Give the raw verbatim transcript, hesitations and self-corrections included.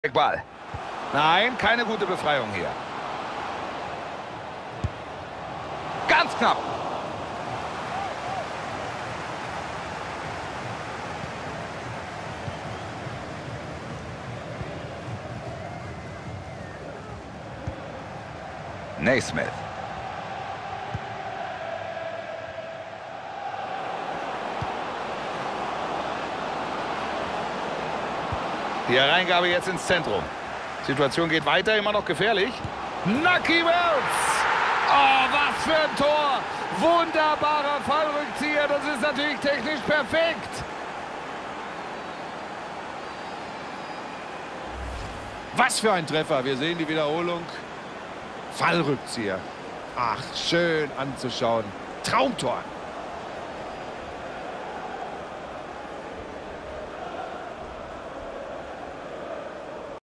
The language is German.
Ball. Nein, keine gute Befreiung hier. Ganz knapp. Naismith. Die Hereingabe jetzt ins Zentrum. Situation geht weiter, immer noch gefährlich. Nahki Wells! Oh, was für ein Tor! Wunderbarer Fallrückzieher, das ist natürlich technisch perfekt. Was für ein Treffer, wir sehen die Wiederholung. Fallrückzieher. Ach, schön anzuschauen. Traumtor.